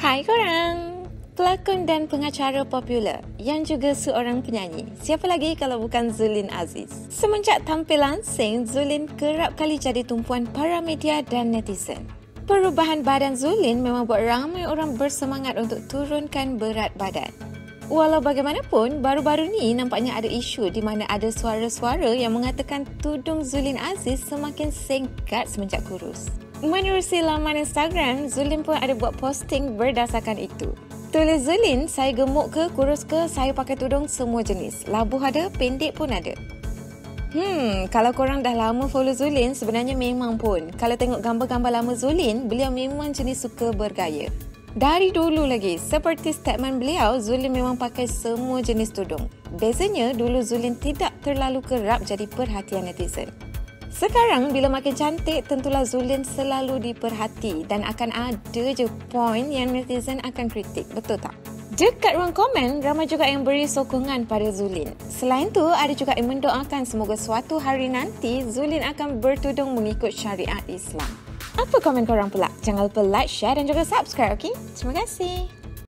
Hai korang! Pelakon dan pengacara popular yang juga seorang penyanyi. Siapa lagi kalau bukan Zulin Aziz? Semenjak tampil langsing, Zulin kerap kali jadi tumpuan para media dan netizen. Perubahan badan Zulin memang buat ramai orang bersemangat untuk turunkan berat badan. Walau bagaimanapun, baru-baru ni nampaknya ada isu di mana ada suara-suara yang mengatakan tudung Zulin Aziz semakin singkat semenjak kurus. Menerusi laman Instagram, Zulin pun ada buat posting berdasarkan itu. Tulis Zulin, saya gemuk ke, kurus ke, saya pakai tudung semua jenis. Labuh ada, pendek pun ada. Kalau korang dah lama follow Zulin, sebenarnya memang pun. Kalau tengok gambar-gambar lama Zulin, beliau memang jenis suka bergaya. Dari dulu lagi, seperti statement beliau, Zulin memang pakai semua jenis tudung. Bezanya, dulu Zulin tidak terlalu kerap jadi perhatian netizen. Sekarang, bila makin cantik, tentulah Zulin selalu diperhati dan akan ada je poin yang netizen akan kritik, betul tak? Dekat ruang komen, ramai juga yang beri sokongan pada Zulin. Selain tu, ada juga yang mendoakan semoga suatu hari nanti Zulin akan bertudung mengikut syariat Islam. Apa komen korang pula? Jangan lupa like, share dan juga subscribe, okey? Terima kasih.